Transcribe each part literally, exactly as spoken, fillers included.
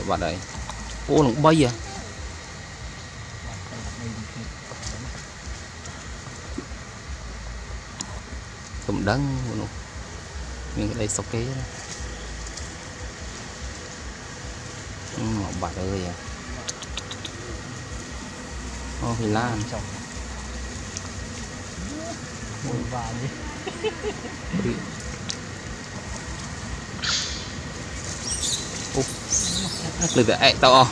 bạn đây ô nó bay à cầm đắng nó mình cái đây sọc kế ừ, bạn ơi à ô thì lan mùi vàng đi lực để to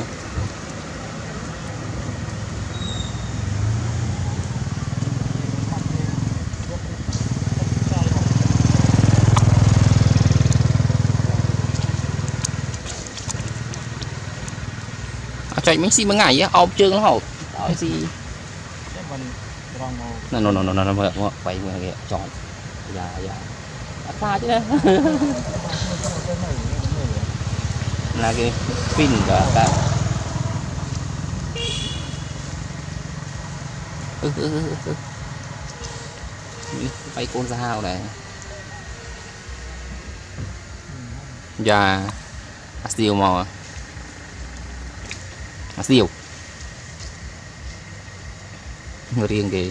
chạy mấy xí mấy ngày á ôm chương nó hột đó gì nó nó nó nó nó nó quay người kìa chọn dạ dạ pha chứ đó là cái pin cả cả ừ, ừ, ừ, ừ. Bay con dao này dạ steel màu steel riêng kì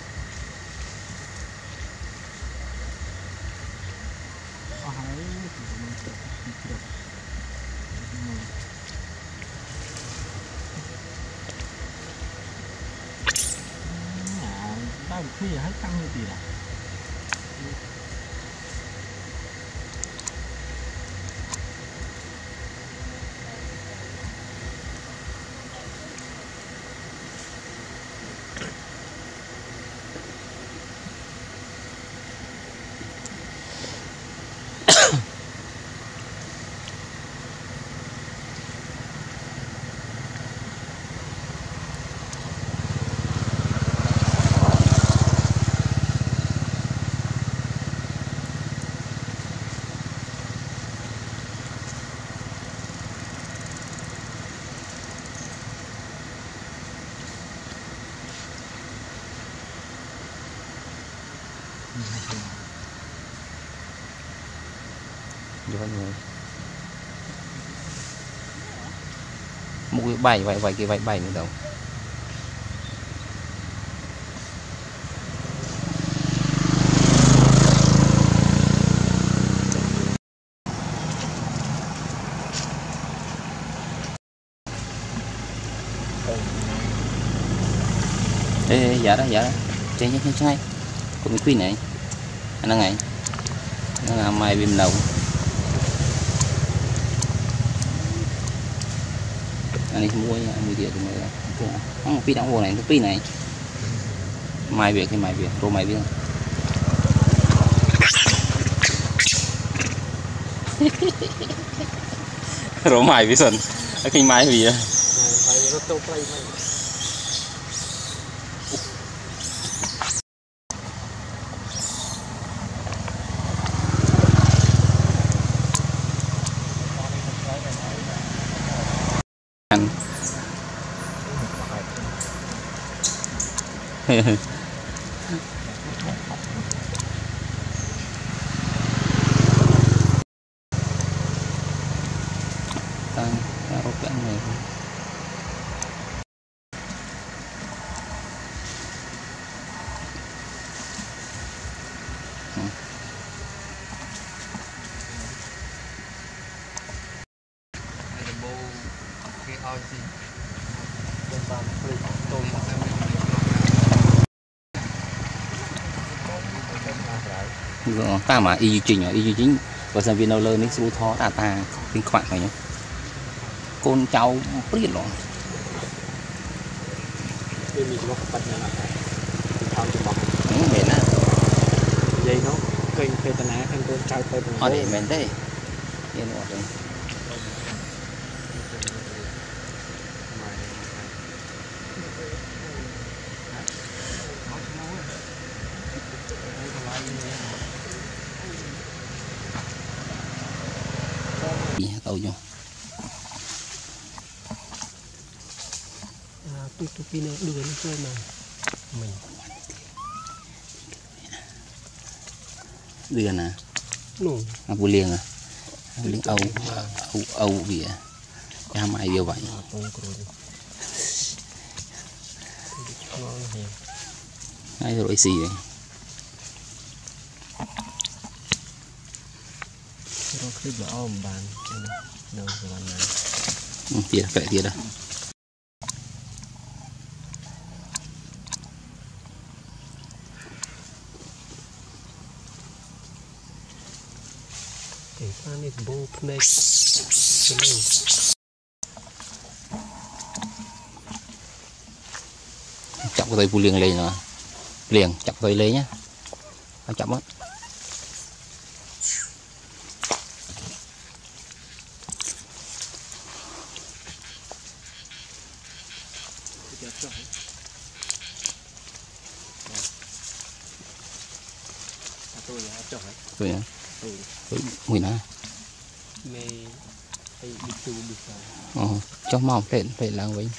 khi hết tăng như gì à một cái bảy vậy vậy cái vậy bảy nữa đâu ê dạ đó dạ đó chơi chơi chơi của cái queen này nó ngày nó là mai viêm đầu anh đi mua mua địa thì không pin đóng hồ này cái pin này mai việc thì mai việc rồi mai việc rồi mai việc sần cái mai gì à tăng cao cái này ta mà y trình ở y chính và sản viên đâu lơ nick số thó ta ta kinh khoản này nhá con cháu biết rồi mệt á dây nó cây cây tàn á thành con cháu cây ở đây mệt đấy yên ổn đấy tàu nhau tôi tôi pin nó đưa nó chơi mà mình đưa nè nổ à bù liềng à bù liềng âu âu âu gì à cha mày điều vậy ai rồi xì vậy rồi khi bỏ ôm bàn đâu rồi bàn này tiệt vậy tiệt đó cái phan này bô này chọc cái tay phụ liền lên rồi liền chọc tay lên nhá phải chọc á tôi cho hả tôi á tôi mùi nè mày hay bị tu bị sao ờ cho mỏng lên lên là vậy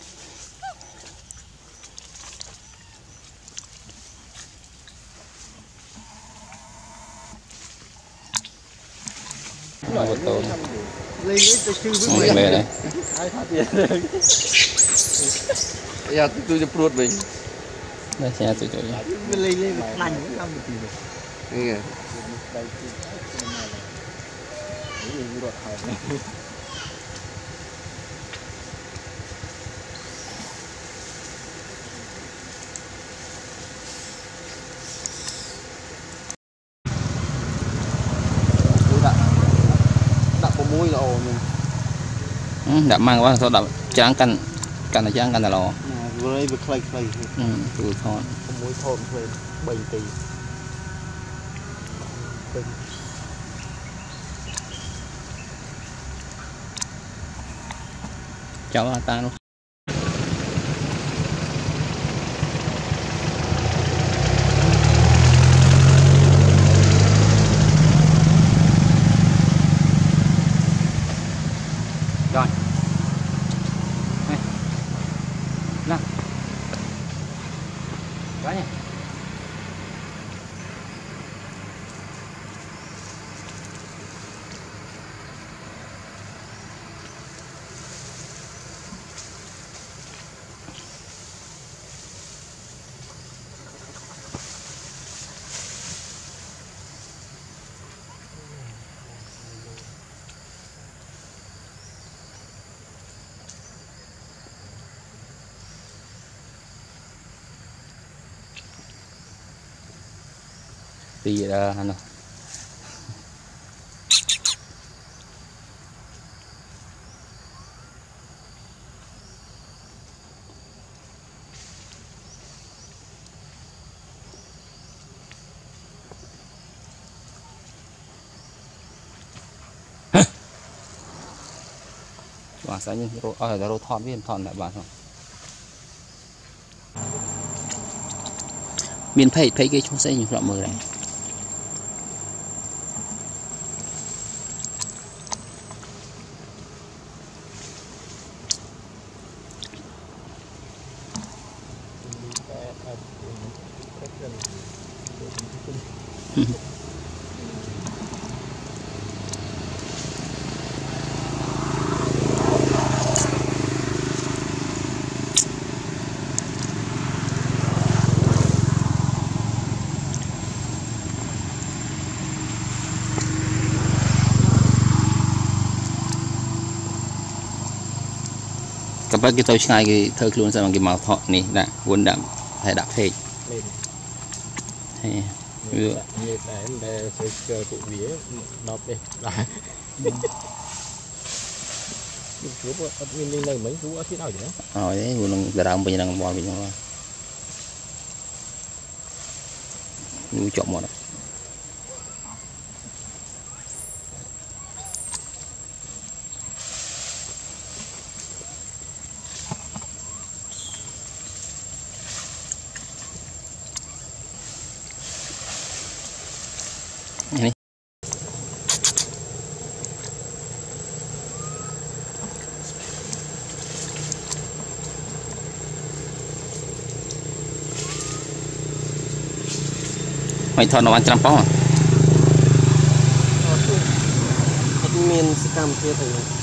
nó một tô lên lấy tôi sư với mày về đây ai thoát tiền rồi giờ tôiจะปวดmình đây xe tôi cho lên lên lành cũng năm được tiền nghe đặt có muối là ồ đã mang quá sao đập tráng canh canh là tráng canh là lò rồi bị clay clay ừ tôi thon có muối thon clay bảy tỷ cháu ta luôn rồi này nào quá nhỉ thì uh, ano và sẽ như ở đó thon viên thon lại bạn không miền thấy thấy cái chúng sẽ như lọ mờ này các bác cái tôi ngay cái thơ luôn sao bằng cái màu thọ này đã vốn đậm hay đạp phê hay như để để chơi tụ vía đọc đi lại chú có mình lên mấy chú ở phía nào vậy rồi đấy vừa lần đã làm bây giờ đang bò bây giờ nuôi chọn một này mày thon nó ăn trăm bó à miền cam kia thì